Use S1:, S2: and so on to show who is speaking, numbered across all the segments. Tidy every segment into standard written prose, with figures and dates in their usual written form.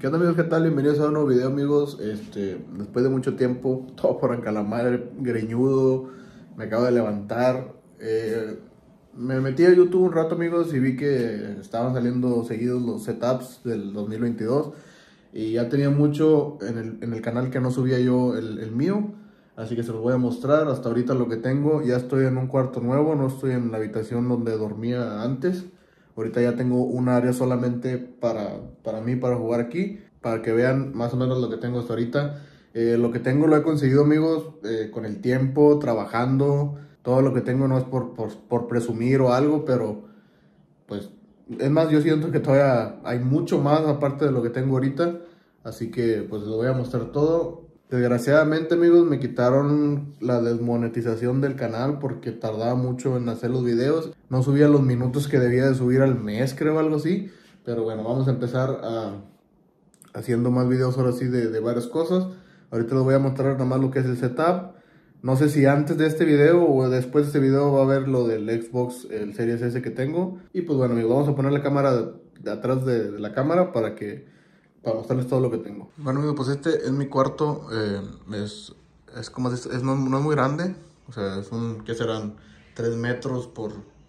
S1: ¿Qué onda amigos? ¿Qué tal? Bienvenidos a un nuevo video amigos. Después de mucho tiempo, todo por encalamar, greñudo, me acabo de levantar. Me metí a YouTube un rato amigos y vi que estaban saliendo seguidos los setups del 2022. Y ya tenía mucho en el canal que no subía yo el mío. Así que se los voy a mostrar. Hasta ahorita lo que tengo, ya estoy en un cuarto nuevo, no estoy en la habitación donde dormía antes. Ahorita ya tengo un área solamente para mí, para jugar aquí, para que vean más o menos lo que tengo hasta ahorita. Lo que tengo lo he conseguido amigos, con el tiempo, trabajando. Todo lo que tengo no es por presumir o algo, pero pues es más, yo siento que todavía hay mucho más aparte de lo que tengo ahorita. Así que pues les voy a mostrar todo. Desgraciadamente amigos me quitaron la desmonetización del canal porque tardaba mucho en hacer los videos. No subía los minutos que debía de subir al mes, creo, algo así. Pero bueno, vamos a empezar haciendo más videos ahora sí de varias cosas. Ahorita les voy a mostrar nada más lo que es el setup. No sé si antes de este video o después de este video va a haber lo del Xbox, el Series S que tengo. Y pues bueno amigos, vamos a poner la cámara de atrás de la cámara para mostrarles todo lo que tengo. Bueno amigos, pues este es mi cuarto. Es como no es muy grande. O sea, ¿qué serán? 3 metros por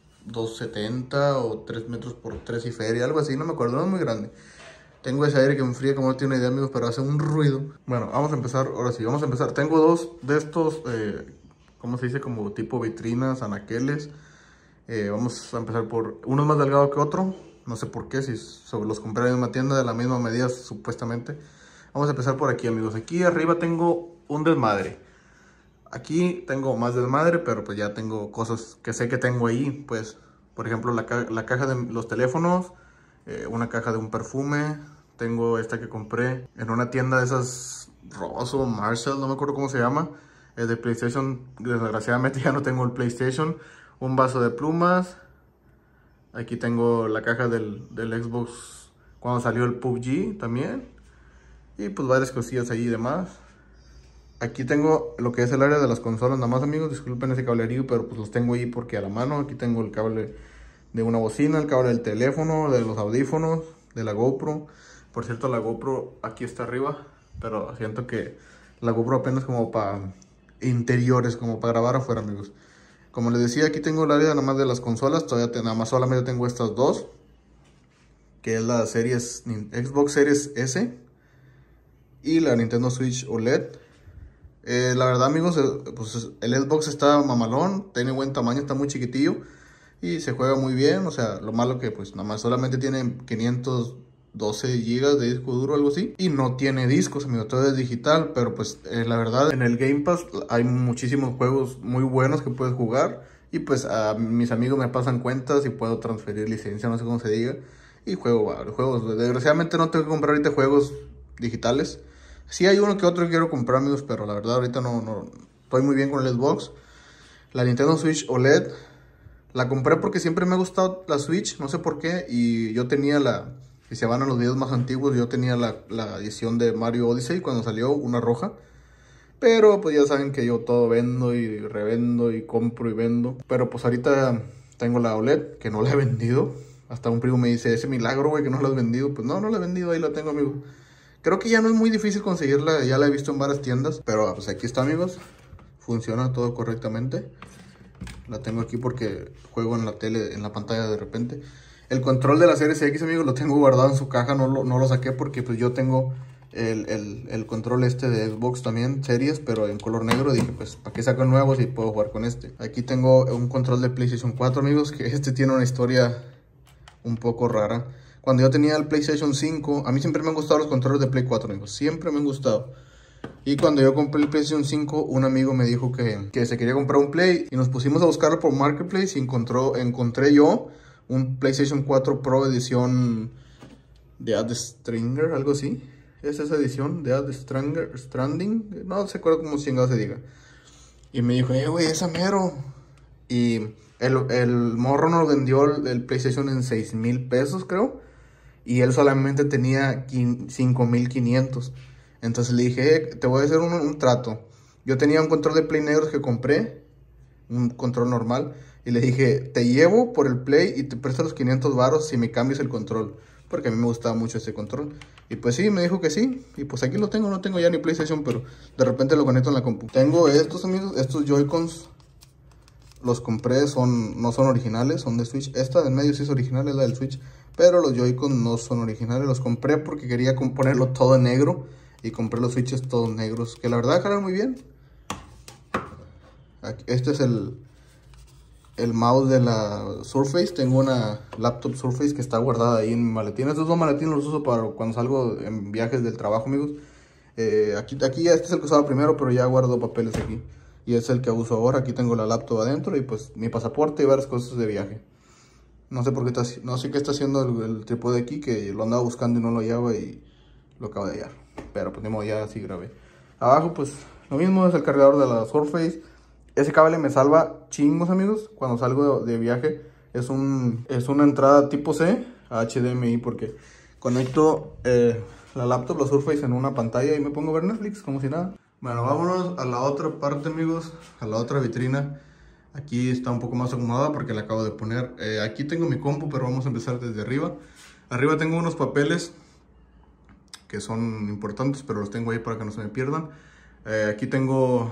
S1: 2,70 o 3 metros por 3 y feria, algo así, no me acuerdo, no es muy grande. Tengo ese aire que me enfría, como no tiene una idea amigos, pero hace un ruido. Bueno, vamos a empezar, ahora sí, vamos a empezar. Tengo dos de estos, ¿cómo se dice? Como tipo vitrinas, anaqueles. Vamos a empezar por uno más delgado que otro. No sé por qué, si los compré en una tienda de la misma medida supuestamente. Vamos a empezar por aquí amigos. Aquí arriba tengo un desmadre. Aquí tengo más desmadre, pero pues ya tengo cosas que sé que tengo ahí. Pues, por ejemplo, la caja de los teléfonos, una caja de un perfume. Tengo esta que compré en una tienda de esas, Rosso, Marshall, no me acuerdo cómo se llama. Es de PlayStation, desgraciadamente ya no tengo el PlayStation. Un vaso de plumas. Aquí tengo la caja del Xbox cuando salió el PUBG también. Y pues varias cosillas ahí y demás. Aquí tengo lo que es el área de las consolas nada más amigos. Disculpen ese cablerío, pero pues los tengo ahí porque a la mano. Aquí tengo el cable de una bocina, el cable del teléfono, de los audífonos, de la GoPro. Por cierto, la GoPro aquí está arriba, pero siento que la GoPro apenas como para interiores, como para grabar afuera amigos. Como les decía, aquí tengo el área nada más de las consolas. Todavía nada más solamente tengo estas dos, que es la Xbox Series S y la Nintendo Switch OLED. La verdad amigos, pues el Xbox está mamalón, tiene buen tamaño, está muy chiquitillo y se juega muy bien. O sea, lo malo que pues nada más solamente tiene 512 GB de disco duro, algo así, y no tiene discos, amigo, todo es digital. Pero pues la verdad en el Game Pass hay muchísimos juegos muy buenos que puedes jugar. Y pues a mis amigos me pasan cuentas y puedo transferir licencia, no sé cómo se diga, y juego varios juegos. Desgraciadamente no tengo que comprar ahorita juegos digitales. Sí hay uno que otro que quiero comprar amigos, pero la verdad ahorita no estoy muy bien con el Xbox. La Nintendo Switch OLED la compré porque siempre me ha gustado la Switch, no sé por qué. Y yo tenía si se van a los videos más antiguos, yo tenía la edición de Mario Odyssey cuando salió, una roja. Pero pues ya saben que yo todo vendo y revendo y compro y vendo. Pero pues ahorita tengo la OLED, que no la he vendido. Hasta un primo me dice, ese milagro güey que no la has vendido. Pues no la he vendido, ahí la tengo amigos. Creo que ya no es muy difícil conseguirla, ya la he visto en varias tiendas. Pero pues aquí está amigos, funciona todo correctamente. La tengo aquí porque juego en la tele, en la pantalla de repente. El control de la Series X amigos lo tengo guardado en su caja, no lo saqué porque pues yo tengo el control de Xbox también, Series, pero en color negro. Dije pues, ¿para qué saco el nuevo si puedo jugar con este? Aquí tengo un control de PlayStation 4 amigos, que tiene una historia un poco rara. Cuando yo tenía el PlayStation 5, a mí siempre me han gustado los controles de Play 4, amigos. Siempre me han gustado. Y cuando yo compré el PlayStation 5, un amigo me dijo que se quería comprar un Play. Y nos pusimos a buscarlo por Marketplace y encontré yo un PlayStation 4 Pro edición de Ad Stringer, algo así. Es esa edición de Ad Stranding. No se acuerda cómo chingado se diga. Y me dijo, güey, esa mero. Y el morro nos vendió el PlayStation en 6,000 pesos, creo. Y él solamente tenía 5,500. Entonces le dije, te voy a hacer un trato. Yo tenía un control de Play negros que compré, un control normal. Y le dije, te llevo por el Play y te presto los 500 varos si me cambias el control. porque a mí me gustaba mucho este control. Y pues sí, me dijo que sí, y pues aquí lo tengo. No tengo ya ni PlayStation, pero de repente lo conecto en la compu. Tengo estos, amigos, estos Joy-Cons. Los compré, no son originales, son de Switch. Esta de en medio sí es original, es la del Switch, pero los Joy-Con no son originales. Los compré porque quería ponerlo todo en negro, y compré los Switches todos negros, que la verdad jalan muy bien. Este es el mouse de la Surface. Tengo una laptop Surface que está guardada ahí en mi maletín. Estos dos maletines los uso para cuando salgo en viajes del trabajo, amigos. Aquí este es el que usaba primero, pero ya guardo papeles aquí. Y es el que uso ahora. Aquí tengo la laptop adentro y pues mi pasaporte y varias cosas de viaje. No sé por qué no sé qué está haciendo el trípode aquí, que lo andaba buscando y no lo hallaba y lo acabo de hallar. Pero pues ni modo, ya así grabé. Abajo pues lo mismo, es el cargador de la Surface. Ese cable me salva chingos, amigos, cuando salgo de viaje. Es una entrada tipo C a HDMI, porque conecto la laptop, la Surface, en una pantalla y me pongo a ver Netflix como si nada. Bueno, vámonos a la otra parte, amigos, a la otra vitrina. Aquí está un poco más acomodada porque la acabo de poner. Aquí tengo mi compu, pero vamos a empezar desde arriba. Arriba tengo unos papeles que son importantes, pero los tengo ahí para que no se me pierdan. Aquí tengo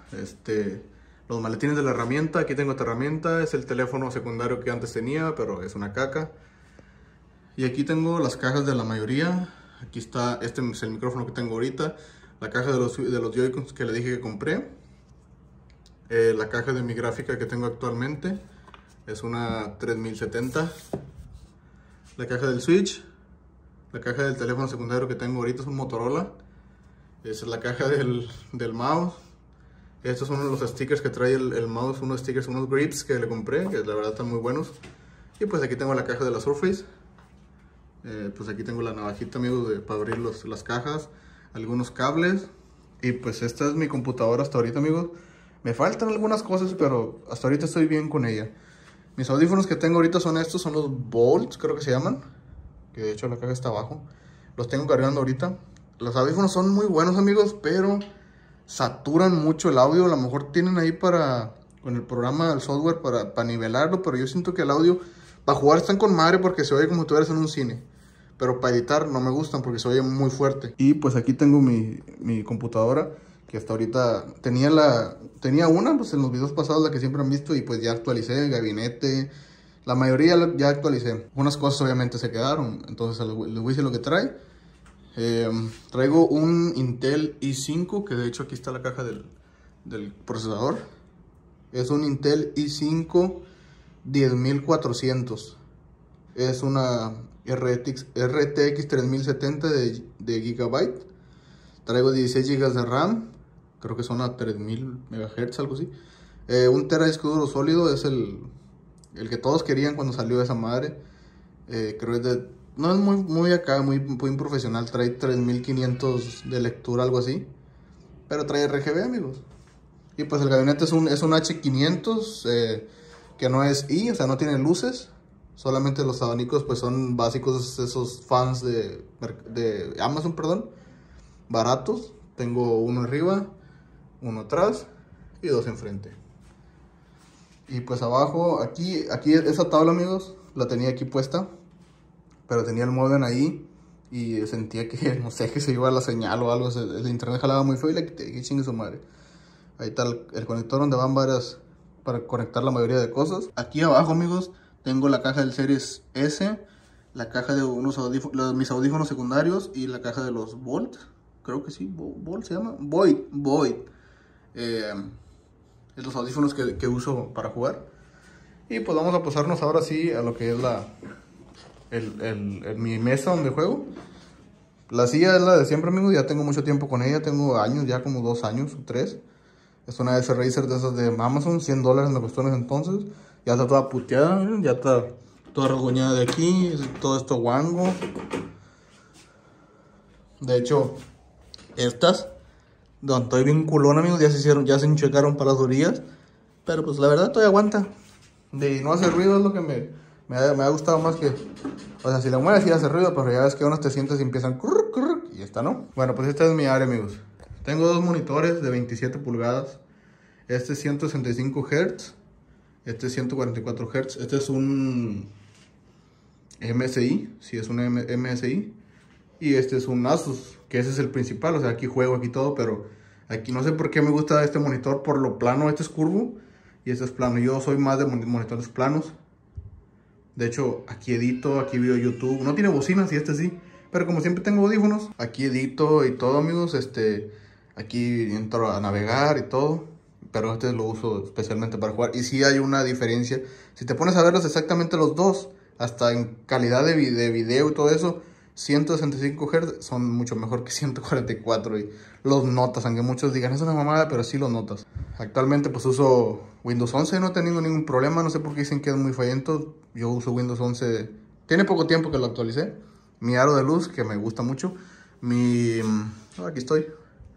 S1: los maletines de la herramienta. Aquí tengo esta herramienta. Es el teléfono secundario que antes tenía, pero es una caca. Y aquí tengo las cajas de la mayoría. Aquí está, este es el micrófono que tengo ahorita. La caja de los Joy-Cons que le dije que compré. La caja de mi gráfica que tengo actualmente es una 3070. La caja del Switch. La caja del teléfono secundario que tengo ahorita es un Motorola. Esa es la caja del mouse. Estos son los stickers que trae el mouse, unos stickers, unos grips que le compré, que la verdad están muy buenos. Y pues aquí tengo la caja de la Surface. Pues aquí tengo la navajita, amigos, para abrir las cajas, algunos cables. Y pues esta es mi computadora hasta ahorita, amigos. Me faltan algunas cosas, pero hasta ahorita estoy bien con ella. Mis audífonos que tengo ahorita son estos, son los Bolt, creo que se llaman. Que de hecho la caja está abajo. Los tengo cargando ahorita. Los audífonos son muy buenos, amigos, pero saturan mucho el audio. A lo mejor tienen ahí con el programa, el software para nivelarlo, pero yo siento que el audio para jugar están con madre porque se oye como si estuvieras en un cine. Pero para editar no me gustan porque se oye muy fuerte. Y pues aquí tengo mi computadora, que hasta ahorita tenía una, pues en los videos pasados, la que siempre han visto, y pues ya actualicé el gabinete. La mayoría ya actualicé. Unas cosas obviamente se quedaron, entonces les voy a decir lo que trae. Traigo un Intel i5, que de hecho aquí está la caja del procesador. Es un Intel i5 10400. Es una RTX 3070 de Gigabyte. Traigo 16 GB de RAM. Creo que son a 3000 MHz, algo así. 1 TB de disco duro sólido. Es el que todos querían cuando salió esa madre. Creo que no es muy acá, muy profesional. Trae 3500 de lectura, algo así. Pero trae RGB, amigos. Y pues el gabinete es un H500, que no es o sea, no tiene luces. Solamente los abanicos pues son básicos, esos fans de Amazon, perdón, baratos. Tengo uno arriba, uno atrás y dos enfrente. Y pues abajo, aquí esa tabla, amigos, la tenía aquí puesta, pero tenía el modem ahí y sentía que, no sé, que se iba la señal o algo. El internet jalaba muy feo y la quité, que chingue su madre. Ahí está el conector donde van varias para conectar la mayoría de cosas. Aquí abajo, amigos, tengo la caja del Series S, la caja de mis audífonos secundarios y la caja de los Bolt. Creo que sí, Bolt se llama. Void. Es los audífonos que uso para jugar. Y pues vamos a pasarnos ahora sí a lo que es mi mesa donde juego. La silla es la de siempre, amigos. Ya tengo mucho tiempo con ella. Tengo años, ya como 2 años o 3. Es una S-Racer de esas de Amazon. $100 me costó en ese entonces. Ya está toda puteada, miren, ya está toda rasguñada de aquí. Todo esto guango. De hecho, estas, donde estoy bien culón, amigos, ya se enchecaron para las orillas. Pero pues la verdad todavía aguanta. De no hacer ruido es lo que me ha gustado más que... O sea, si la mueves sí hace ruido, pero ya ves que unos te sientes y empiezan... y esta no. Bueno, pues esta es mi área, amigos. Tengo 2 monitores de 27 pulgadas. Este es 165 Hz. Este es 144 Hz. Este es un MSI, sí es un MSI. Y este es un Asus, que ese es el principal, o sea, aquí juego, aquí todo, pero aquí no sé por qué me gusta este monitor por lo plano. Este es curvo y este es plano. Yo soy más de monitores planos. De hecho, aquí edito, aquí veo YouTube. No tiene bocinas y este sí, pero como siempre tengo audífonos, aquí edito y todo, amigos. Aquí entro a navegar y todo, pero este lo uso especialmente para jugar. Y sí hay una diferencia. Si te pones a verlos exactamente los dos, hasta en calidad de video y todo eso, 165 Hz son mucho mejor que 144 y los notas, aunque muchos digan es una mamada, pero sí los notas. Actualmente pues uso Windows 11, no he tenido ningún problema, no sé por qué dicen que es muy fallento. Yo uso Windows 11, tiene poco tiempo que lo actualicé. Mi aro de luz, que me gusta mucho. Aquí estoy.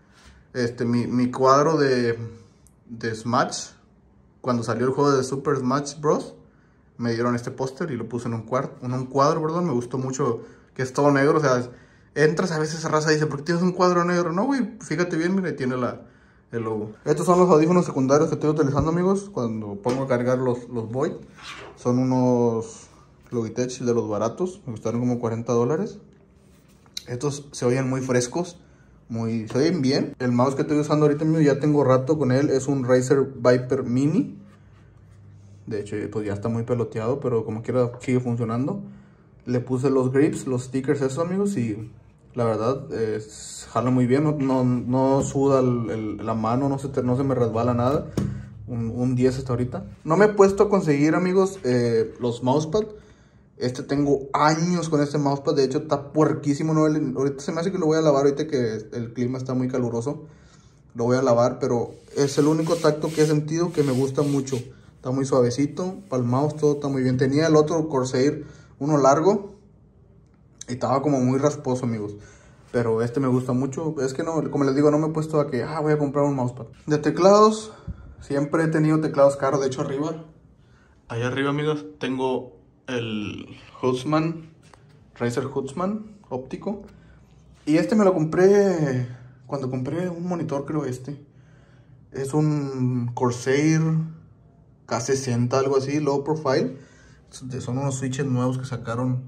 S1: Mi cuadro de Smash, cuando salió el juego de Super Smash Bros. Me dieron este póster y lo puse en un cuadro, perdón. Me gustó mucho que es todo negro, o sea, entras a veces esa raza y dice, ¿por qué tienes un cuadro negro? No, güey, fíjate bien, mire, tiene el logo. Estos son los audífonos secundarios que estoy utilizando, amigos, cuando pongo a cargar los Void. Son unos Logitech de los baratos, me costaron como $40. Estos se oyen muy frescos, se oyen bien. El mouse que estoy usando ahorita mismo, ya tengo rato con él, es un Razer Viper Mini. De hecho, pues ya está muy peloteado, pero como quiera sigue funcionando. Le puse los grips, los stickers esos, amigos, y la verdad jala muy bien. No suda la mano, no se me resbala nada. Un 10 hasta ahorita. No me he puesto a conseguir, amigos, los mousepad. Tengo años con este mousepad. De hecho está puerquísimo, ¿no? Ahorita se me hace que lo voy a lavar, ahorita que el clima está muy caluroso. Lo voy a lavar, pero es el único tacto que he sentido que me gusta mucho. Está muy suavecito, para el mouse todo está muy bien. Tenía el otro Corsair, uno largo, y estaba como muy rasposo, amigos. Pero este me gusta mucho. Es que no, como les digo, no me he puesto a que voy a comprar un mousepad. De teclados, siempre he tenido teclados caros. De hecho allá arriba, amigos, tengo el Huntsman, Razer Huntsman óptico. Y me lo compré cuando compré un monitor, creo es un Corsair K60, algo así, low profile. Son unos switches nuevos que sacaron,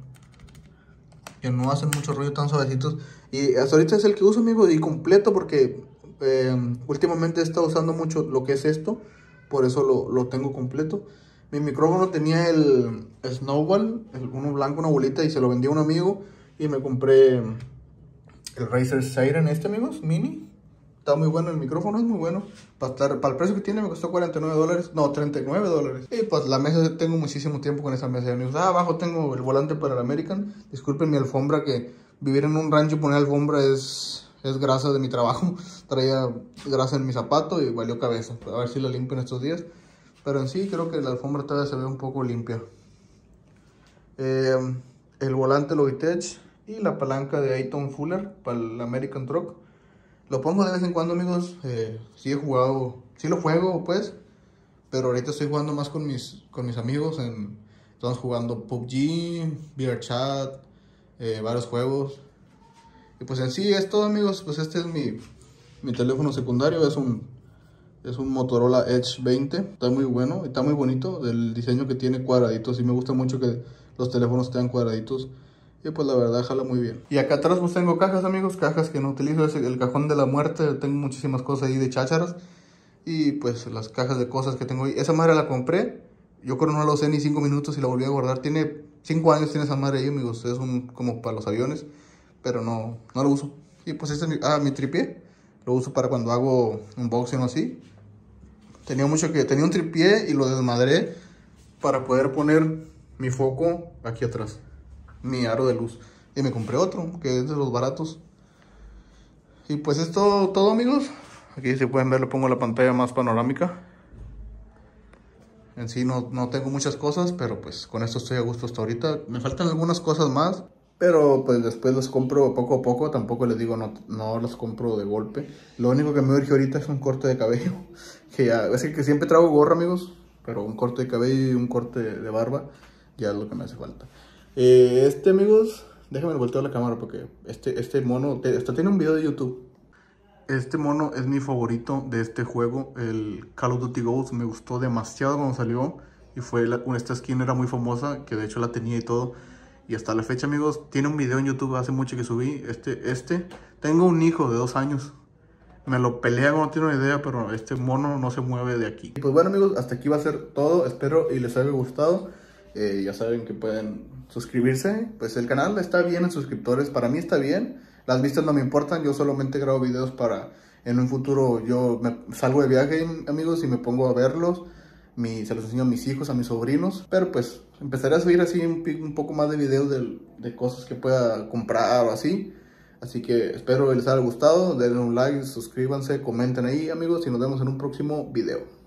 S1: que no hacen mucho ruido, tan suavecitos. Y hasta ahorita es el que uso, amigo, y completo, porque últimamente he estado usando mucho lo que es esto. Por eso lo tengo completo. Mi micrófono tenía el Snowball, uno blanco, una bolita, y se lo vendí a un amigo. Y me compré el Razer Siren amigos, mini. Está muy bueno el micrófono, es muy bueno. Para el precio que tiene me costó $49, no, $39. Y pues la mesa, tengo muchísimo tiempo con esa mesa, amigos. Abajo tengo el volante para el American. Disculpen mi alfombra, que vivir en un rancho y poner alfombra es grasa de mi trabajo. Traía grasa en mi zapato y valió cabeza. A ver si la limpio en estos días. Pero en sí creo que la alfombra todavía se ve un poco limpia. El volante Logitech y la palanca de Aiton Fuller para el American Truck. Lo pongo de vez en cuando, amigos. Sí lo juego, pues. Pero ahorita estoy jugando más con mis amigos. Estamos jugando PUBG, VRChat, varios juegos. Y pues en sí es todo, amigos. Pues este es mi teléfono secundario. Es un Motorola Edge 20. Está muy bueno, está muy bonito. El diseño que tiene, cuadraditos. Y me gusta mucho que los teléfonos tengan cuadraditos. Y pues la verdad jala muy bien. Y acá atrás pues tengo cajas, amigos. Cajas que no utilizo. Es el cajón de la muerte. Tengo muchísimas cosas ahí de chácharas. Y pues las cajas de cosas que tengo ahí. Esa madre la compré. Yo creo que no la usé ni 5 minutos y la volví a guardar. Tiene 5 años, tiene esa madre ahí, amigos. Es como para los aviones. Pero no lo uso. Y pues este es mi tripié. Lo uso para cuando hago unboxing o así. Tenía un tripié y lo desmadré para poder poner mi foco aquí atrás. Mi aro de luz. Y me compré otro, que es de los baratos. Y pues es todo, amigos. Aquí si pueden ver, le pongo la pantalla más panorámica. En sí no tengo muchas cosas, pero pues con esto estoy a gusto hasta ahorita. Me faltan algunas cosas más, pero pues después las compro poco a poco. Tampoco les digo, no las compro de golpe. Lo único que me urge ahorita es un corte de cabello. Es que siempre traigo gorra, amigos, pero un corte de cabello y un corte de barba ya es lo que me hace falta. Amigos, déjenme voltear la cámara porque este mono, hasta tiene un video de YouTube. Este mono es mi favorito de este juego, el Call of Duty Ghosts. Me gustó demasiado cuando salió y esta skin era muy famosa, que de hecho la tenía y todo. Y hasta la fecha, amigos, tiene un video en YouTube hace mucho que subí. Tengo un hijo de 2 años. Me lo pelea como no tiene una idea, pero este mono no se mueve de aquí. Y pues bueno, amigos, hasta aquí va a ser todo. Espero y les haya gustado. Ya saben que pueden suscribirse. Pues el canal está bien en suscriptores. Para mí está bien. Las vistas no me importan. Yo solamente grabo videos para en un futuro. Yo me salgo de viaje, amigos, y me pongo a verlos. Se los enseño a mis hijos, a mis sobrinos. Pero pues empezaré a subir así un poco más de videos de cosas que pueda comprar o así. Así que espero les haya gustado. Denle un like, suscríbanse, comenten ahí, amigos. Y nos vemos en un próximo video.